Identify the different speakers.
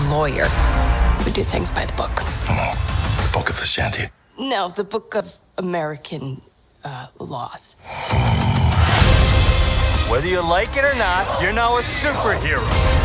Speaker 1: lawyer. We do things by the book.
Speaker 2: Oh, the book of Ashanti.
Speaker 1: No, the book of American laws.
Speaker 3: Whether you like it or not, you're now a superhero.